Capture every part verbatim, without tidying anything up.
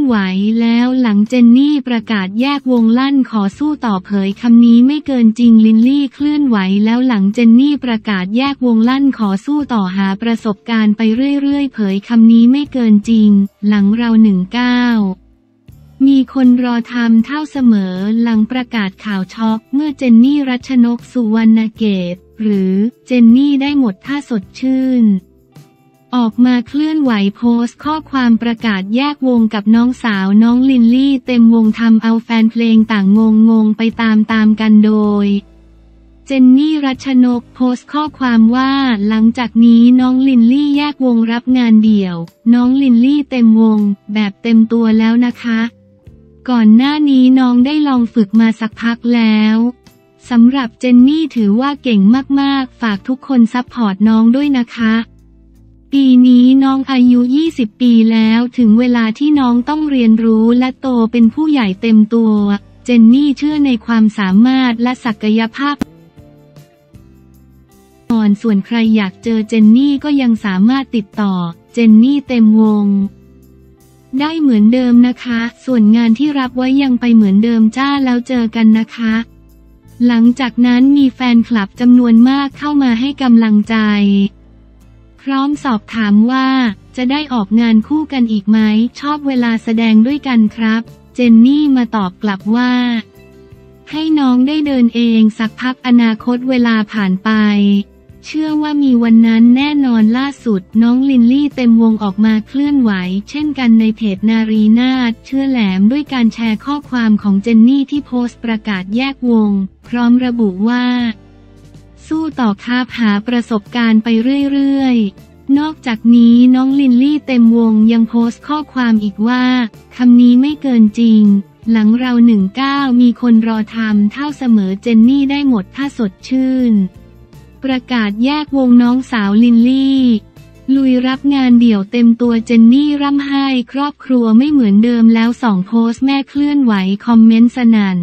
ไหวแล้วหลังเจนนี่ประกาศแยกวงลั่นขอสู้ต่อเผยคำนี้ไม่เกินจริงลินลี่เคลื่อนไหวแล้วหลังเจนนี่ประกาศแยกวงลั่นขอสู้ต่อหาประสบการณ์ไปเรื่อยๆเผยคำนี้ไม่เกินจริงหลังเราหนึ่งเก้ามีคนรอทำเท่าเสมอหลังประกาศข่าวช็อกเมื่อเจนนี่รัชนกสุวรรณเกตหรือเจนนี่ได้หมดท่าสดชื่นออกมาเคลื่อนไหวโพสต์ข้อความประกาศแยกวงกับน้องสาวน้องลินลี่เต็มวงทำเอาแฟนเพลงต่างงงงงไปตามตามกันโดยเจนนี่รัชนกโพสต์ข้อความว่าหลังจากนี้น้องลินลี่แยกวงรับงานเดี่ยวน้องลินลี่เต็มวงแบบเต็มตัวแล้วนะคะก่อนหน้านี้น้องได้ลองฝึกมาสักพักแล้วสำหรับเจนนี่ถือว่าเก่งมากๆฝากทุกคนซัพพอร์ตน้องด้วยนะคะปีนี้น้องอายุยี่สิบปีแล้วถึงเวลาที่น้องต้องเรียนรู้และโตเป็นผู้ใหญ่เต็มตัวเจนนี่เชื่อในความสามารถและศักยภาพส่วนใครอยากเจอเจนนี่ก็ยังสามารถติดต่อเจนนี่เต็มวงได้เหมือนเดิมนะคะส่วนงานที่รับไว้ยังไปเหมือนเดิมจ้าแล้วเจอกันนะคะหลังจากนั้นมีแฟนคลับจำนวนมากเข้ามาให้กำลังใจพร้อมสอบถามว่าจะได้ออกงานคู่กันอีกไหมชอบเวลาแสดงด้วยกันครับเจนนี่มาตอบกลับว่าให้น้องได้เดินเองสักพักอนาคตเวลาผ่านไปเชื่อว่ามีวันนั้นแน่นอนล่าสุดน้องลินลี่เต็มวงออกมาเคลื่อนไหวเช่นกันในเพจนารีนาถเชื่อแหลมด้วยการแชร์ข้อความของเจนนี่ที่โพสต์ประกาศแยกวงพร้อมระบุว่าสู้ต่อครับหาประสบการณ์ไปเรื่อยๆนอกจากนี้น้องลินลี่เต็มวงยังโพสต์ข้อความอีกว่าคำนี้ไม่เกินจริงหลังเราหนึ่งเก้ามีคนรอทำเท่าเสมอเจนนี่ได้หมดถ้าสดชื่นประกาศแยกวงน้องสาวลินลี่ลุยรับงานเดี่ยวเต็มตัวเจนนี่ร่ำไห้ครอบครัวไม่เหมือนเดิมแล้วสองโพสต์แม่เคลื่อนไหวคอมเมนต์สนั่น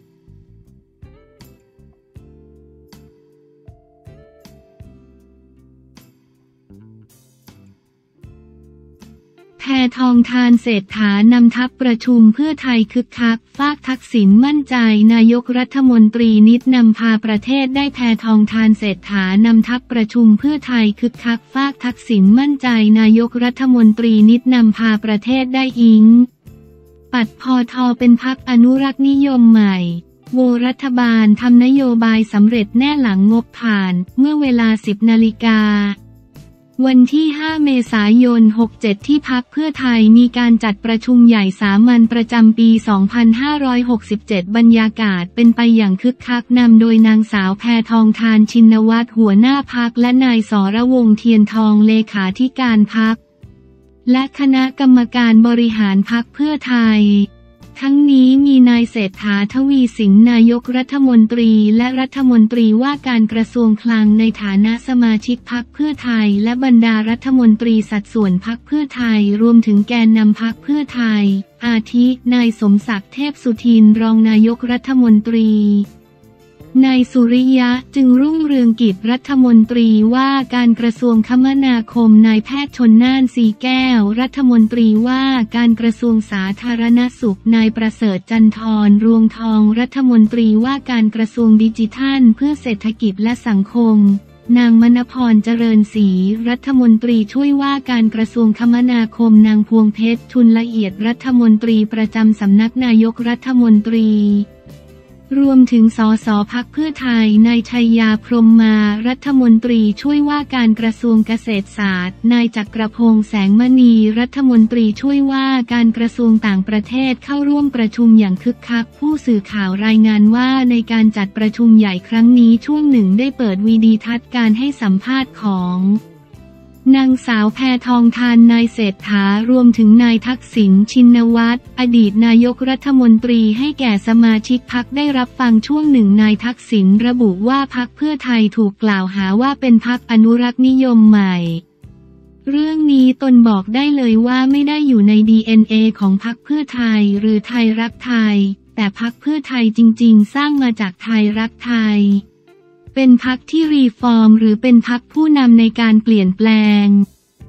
แพทองธารเศรษฐานำทัพประชุมเพื่อไทยคึกคักฝากทักษิณมั่นใจนายกรัฐมนตรีนิดนำพาประเทศได้แพทองธารเศรษฐานำทัพประชุมเพื่อไทยคึกคักฝากทักษิณมั่นใจนายกรัฐมนตรีนิดนำพาประเทศได้อิงปัดพอทอเป็นพรรคอนุรักษ์นิยมใหม่โวรัฐบาลทำนโยบายสำเร็จแน่หลังงบผ่านเมื่อเวลาสิบนาฬิกาวันที่ห้าเมษายนหกเจ็ดที่พรรคเพื่อไทยมีการจัดประชุมใหญ่สามัญประจำปีสองพันห้าร้อยหกสิบเจ็ดบรรยากาศเป็นไปอย่างคึกคักนำโดยนางสาวแพทองธารชินวัตรหัวหน้าพรรคและนายสรวงศ์เทียนทองเลขาธิการพรรคและคณะกรรมการบริหารพรรคเพื่อไทยทั้งนี้มีนายเศรษฐาทวีสินนายกรัฐมนตรีและรัฐมนตรีว่าการกระทรวงคลังในฐานะสมาชิกพรรคเพื่อไทยและบรรดารัฐมนตรีสัดส่วนพรรคเพื่อไทยรวมถึงแกนนำพรรคเพื่อไทยอาทินายสมศักดิ์เทพสุทินรองนายกรัฐมนตรีนายสุริยะจึงรุ่งเรืองกิจรัฐมนตรีว่าการกระทรวงคมนาคมนายแพทย์ชลน่านสีแก้วรัฐมนตรีว่าการกระทรวงสาธารณสุขนายประเสริฐจันทร์รวงทองรัฐมนตรีว่าการกระทรวงดิจิทัลเพื่อเศรษฐกิจและสังคมนางมณพรเจริญศรีรัฐมนตรีช่วยว่าการกระทรวงคมนาคมนางพวงเพชรทุนละเอียดรัฐมนตรีประจำสำนักนายกรัฐมนตรีรวมถึงสสพรรคเพื่อไทยนายชัยยาพรหมมารัฐมนตรีช่วยว่าการกระทรวงเกษตรศาสตร์นายจักรพงษ์แสงมณีรัฐมนตรีช่วยว่าการกระทรวงต่างประเทศเข้าร่วมประชุมอย่างคึกคักผู้สื่อข่าวรายงานว่าในการจัดประชุมใหญ่ครั้งนี้ช่วงหนึ่งได้เปิดวีดีทัศน์การให้สัมภาษณ์ของนางสาวแพทองธารนายเศรษฐารวมถึงนายทักษิณชินวัตรอดีตนายกรัฐมนตรีให้แก่สมาชิกพรรคได้รับฟังช่วงหนึ่งนายทักษิณระบุว่าพรรคเพื่อไทยถูกกล่าวหาว่าเป็นพรรคอนุรักษ์นิยมใหม่เรื่องนี้ตนบอกได้เลยว่าไม่ได้อยู่ใน ดี เอ็น เอ ของพรรคเพื่อไทยหรือไทยรักไทยแต่พรรคเพื่อไทยจริงๆสร้างมาจากไทยรักไทยเป็นพรรคที่รีฟอร์มหรือเป็นพรรคผู้นำในการเปลี่ยนแปลง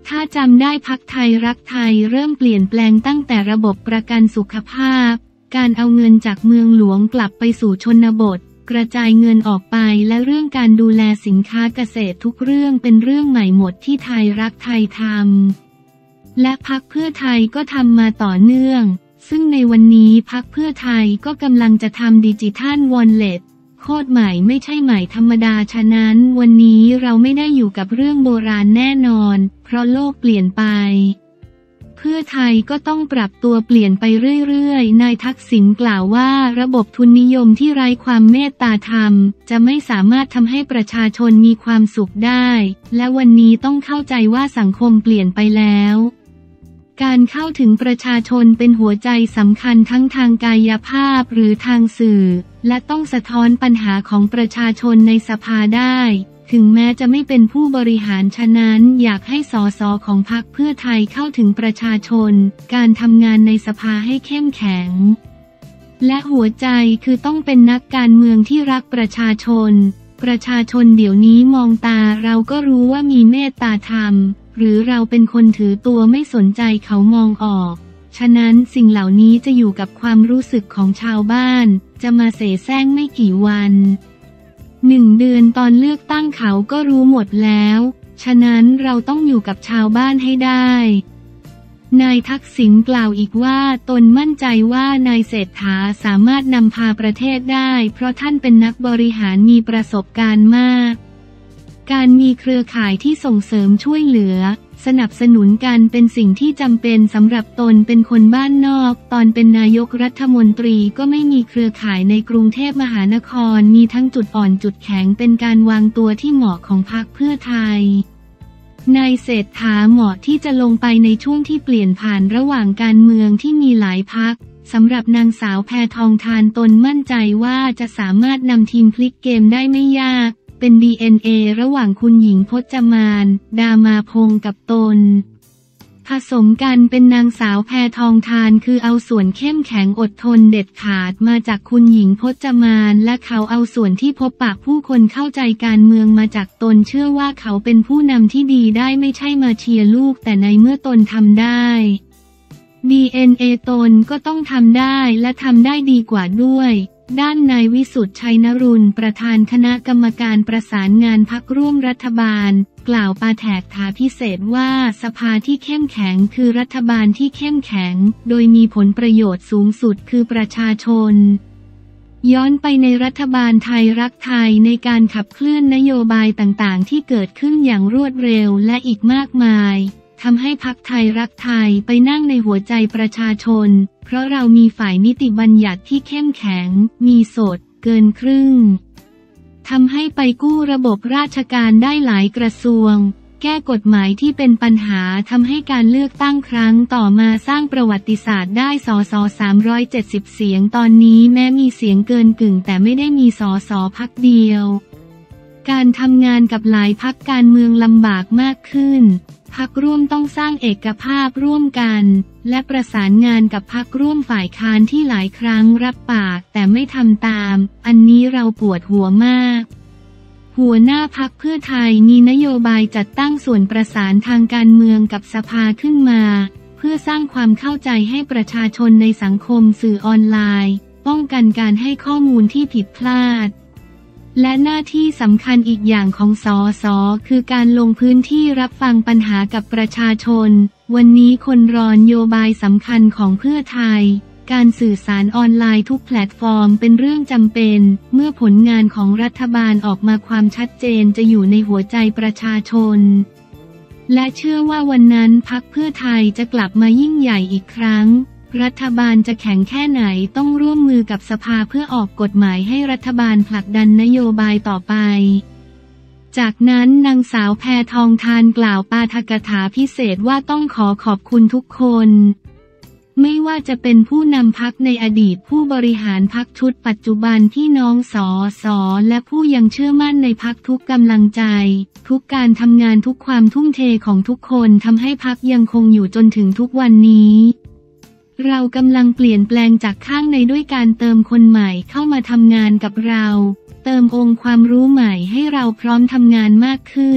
ถ้าจำได้พรรคไทยรักไทยเริ่มเปลี่ยนแปลงตั้งแต่ระบบประกันสุขภาพการเอาเงินจากเมืองหลวงกลับไปสู่ชนบทกระจายเงินออกไปและเรื่องการดูแลสินค้าเกษตรทุกเรื่องเป็นเรื่องใหม่หมดที่ไทยรักไทยทำและพรรคเพื่อไทยก็ทำมาต่อเนื่องซึ่งในวันนี้พรรคเพื่อไทยก็กำลังจะทำดิจิทัลวอลเล็ตโคตรใหม่ไม่ใช่ใหม่ธรรมดาฉะนั้นวันนี้เราไม่ได้อยู่กับเรื่องโบราณแน่นอนเพราะโลกเปลี่ยนไปเพื่อไทยก็ต้องปรับตัวเปลี่ยนไปเรื่อยๆนายทักษิณกล่าวว่าระบบทุนนิยมที่ไร้ความเมตตาธรรมจะไม่สามารถทำให้ประชาชนมีความสุขได้และวันนี้ต้องเข้าใจว่าสังคมเปลี่ยนไปแล้วการเข้าถึงประชาชนเป็นหัวใจสำคัญทั้งทางกายภาพหรือทางสื่อและต้องสะท้อนปัญหาของประชาชนในสภาได้ถึงแม้จะไม่เป็นผู้บริหารฉะนั้นอยากให้สสของพรรคเพื่อไทยเข้าถึงประชาชนการทำงานในสภาให้เข้มแข็งและหัวใจคือต้องเป็นนักการเมืองที่รักประชาชนประชาชนเดี๋ยวนี้มองตาเราก็รู้ว่ามีเมตตาธรรมหรือเราเป็นคนถือตัวไม่สนใจเขามองออกฉะนั้นสิ่งเหล่านี้จะอยู่กับความรู้สึกของชาวบ้านจะมาเสแสร้งไม่กี่วันหนึ่งเดือนตอนเลือกตั้งเขาก็รู้หมดแล้วฉะนั้นเราต้องอยู่กับชาวบ้านให้ได้นายทักษิณกล่าวอีกว่าตนมั่นใจว่านายเศรษฐาสามารถนำพาประเทศได้เพราะท่านเป็นนักบริหารมีประสบการณ์มากการมีเครือข่ายที่ส่งเสริมช่วยเหลือสนับสนุนกันเป็นสิ่งที่จำเป็นสำหรับตนเป็นคนบ้านนอกตอนเป็นนายกรัฐมนตรีก็ไม่มีเครือข่ายในกรุงเทพมหานครมีทั้งจุดอ่อนจุดแข็งเป็นการวางตัวที่เหมาะของพรรคเพื่อไทยนายเศรษฐาเหมาะที่จะลงไปในช่วงที่เปลี่ยนผ่านระหว่างการเมืองที่มีหลายพรรคสำหรับนางสาวแพทองธารตนมั่นใจว่าจะสามารถนำทีมพลิกเกมได้ไม่ยากเป็น ดี เอ็น เอ ระหว่างคุณหญิงพจมานดามาพงษ์กับตนผสมกันเป็นนางสาวแพทองธารคือเอาส่วนเข้มแข็งอดทนเด็ดขาดมาจากคุณหญิงพจมานและเขาเอาส่วนที่พบปะผู้คนเข้าใจการเมืองมาจากตนเชื่อว่าเขาเป็นผู้นำที่ดีได้ไม่ใช่มาเชียร์ลูกแต่ในเมื่อตนทำได้ ดี เอ็น เอ ตนก็ต้องทำได้และทำได้ดีกว่าด้วยด้านนายวิสุทธิ์ชัยนรุณประธานคณะกรรมการประสานงานพรรคร่วมรัฐบาลกล่าวปาแถกถาพิเศษว่าสภาที่เข้มแข็งคือรัฐบาลที่เข้มแข็งโดยมีผลประโยชน์สูงสุดคือประชาชนย้อนไปในรัฐบาลไทยรักไทยในการขับเคลื่อนนโยบายต่างๆที่เกิดขึ้นอย่างรวดเร็วและอีกมากมายทำให้พรรคไทยรักไทยไปนั่งในหัวใจประชาชนเพราะเรามีฝ่ายนิติบัญญัติที่เข้มแข็งมีสดเกินครึ่งทำให้ไปกู้ระบบราชการได้หลายกระทรวงแก้กฎหมายที่เป็นปัญหาทำให้การเลือกตั้งครั้งต่อมาสร้างประวัติศาสตร์ได้สสสามร้อยเจ็ดสิบเสียงตอนนี้แม้มีเสียงเกินกึ่งแต่ไม่ได้มีสสพรรคเดียวการทำงานกับหลายพรรคการเมืองลำบากมากขึ้นพรรคร่วมต้องสร้างเอกภาพร่วมกันและประสานงานกับพรรคร่วมฝ่ายค้านที่หลายครั้งรับปากแต่ไม่ทำตามอันนี้เราปวดหัวมากหัวหน้าพรรคเพื่อไทยมีนโยบายจัดตั้งส่วนประสานทางการเมืองกับสภาขึ้นมาเพื่อสร้างความเข้าใจให้ประชาชนในสังคมสื่อออนไลน์ป้องกันการให้ข้อมูลที่ผิดพลาดและหน้าที่สำคัญอีกอย่างของสสคือการลงพื้นที่รับฟังปัญหากับประชาชนวันนี้คนรอนโยบายสำคัญของเพื่อไทยการสื่อสารออนไลน์ทุกแพลตฟอร์มเป็นเรื่องจำเป็นเมื่อผลงานของรัฐบาลออกมาความชัดเจนจะอยู่ในหัวใจประชาชนและเชื่อว่าวันนั้นพรรคเพื่อไทยจะกลับมายิ่งใหญ่อีกครั้งรัฐบาลจะแข็งแค่ไหนต้องร่วมมือกับสภาเพื่อออกกฎหมายให้รัฐบาลผลักดันนโยบายต่อไปจากนั้นนางสาวแพทองธารกล่าวปาฐกถาพิเศษว่าต้องขอขอบคุณทุกคนไม่ว่าจะเป็นผู้นำพรรคในอดีตผู้บริหารพรรคชุดปัจจุบันพี่น้องสสและผู้ยังเชื่อมั่นในพรรคทุกกำลังใจทุกการทำงานทุกความทุ่มเทของทุกคนทำให้พรรคยังคงอยู่จนถึงทุกวันนี้เรากำลังเปลี่ยนแปลงจากข้างในด้วยการเติมคนใหม่เข้ามาทำงานกับเราเติมองค์ความรู้ใหม่ให้เราพร้อมทำงานมากขึ้น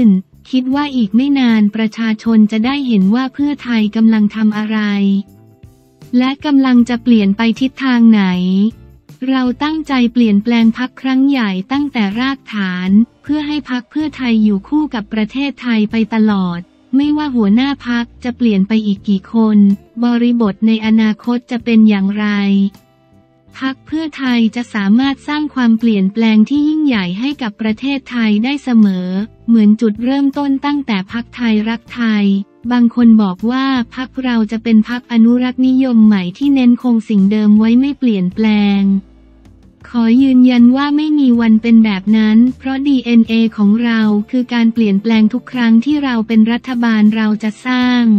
คิดว่าอีกไม่นานประชาชนจะได้เห็นว่าเพื่อไทยกำลังทำอะไรและกำลังจะเปลี่ยนไปทิศทางไหนเราตั้งใจเปลี่ยนแปลงพรรคครั้งใหญ่ตั้งแต่รากฐานเพื่อให้พรรคเพื่อไทยอยู่คู่กับประเทศไทยไปตลอดไม่ว่าหัวหน้าพรรคจะเปลี่ยนไปอีกกี่คนบริบทในอนาคตจะเป็นอย่างไรพรรคเพื่อไทยจะสามารถสร้างความเปลี่ยนแปลงที่ยิ่งใหญ่ให้กับประเทศไทยได้เสมอเหมือนจุดเริ่มต้นตั้งแต่พรรคไทยรักไทยบางคนบอกว่าพรรคเราจะเป็นพรรคอนุรักษ์นิยมใหม่ที่เน้นคงสิ่งเดิมไว้ไม่เปลี่ยนแปลงขอยืนยันว่าไม่มีวันเป็นแบบนั้นเพราะ ดี เอ็น เอ ของเราคือการเปลี่ยนแปลงทุกครั้งที่เราเป็นรัฐบาลเราจะสร้าง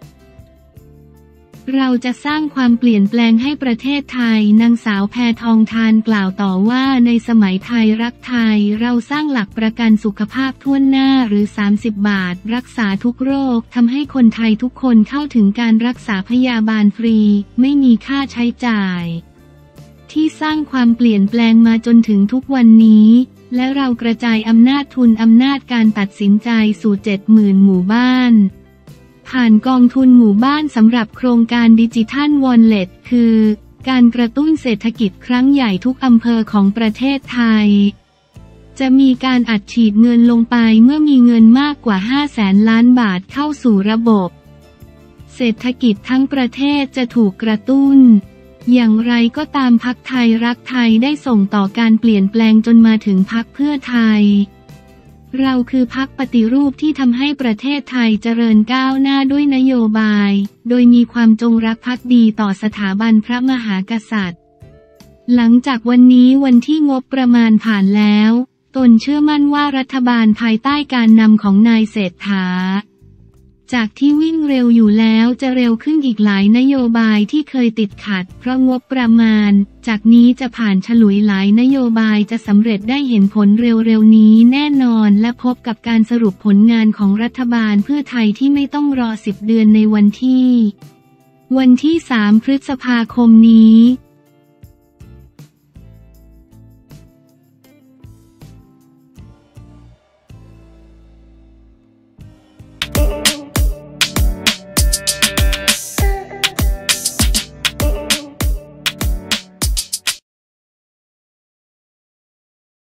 เราจะสร้างความเปลี่ยนแปลงให้ประเทศไทยนางสาวแพทองธารกล่าวต่อว่าในสมัยไทยรักไทยเราสร้างหลักประกันสุขภาพทั่วหน้าหรือสามสิบบาทรักษาทุกโรคทำให้คนไทยทุกคนเข้าถึงการรักษาพยาบาลฟรีไม่มีค่าใช้จ่ายที่สร้างความเปลี่ยนแปลงมาจนถึงทุกวันนี้และเรากระจายอำนาจทุนอำนาจการตัดสินใจสู่ เจ็ดหมื่น หมู่บ้านผ่านกองทุนหมู่บ้านสำหรับโครงการดิจิทัลวอลเล็ตคือการกระตุ้นเศรษฐกิจครั้งใหญ่ทุกอำเภอของประเทศไทยจะมีการอัดฉีดเงินลงไปเมื่อมีเงินมากกว่าห้าแสนล้านบาทเข้าสู่ระบบเศรษฐกิจทั้งประเทศจะถูกกระตุ้นอย่างไรก็ตามพรรคไทยรักไทยได้ส่งต่อการเปลี่ยนแปลงจนมาถึงพรรคเพื่อไทยเราคือพรรคปฏิรูปที่ทำให้ประเทศไทยเจริญก้าวหน้าด้วยนโยบายโดยมีความจงรักภักดีต่อสถาบันพระมหากษัตริย์หลังจากวันนี้วันที่งบประมาณผ่านแล้วตนเชื่อมั่นว่ารัฐบาลภายใต้การนำของนายเศรษฐาจากที่วิ่งเร็วอยู่แล้วจะเร็วขึ้นอีกหลายนโยบายที่เคยติดขัดเพราะงบประมาณจากนี้จะผ่านฉลุยหลายนโยบายจะสำเร็จได้เห็นผลเร็วๆนี้แน่นอนและพบกับการสรุปผลงานของรัฐบาลเพื่อไทยที่ไม่ต้องรอสิบเดือนในวันที่วันที่สามพฤษภาคมนี้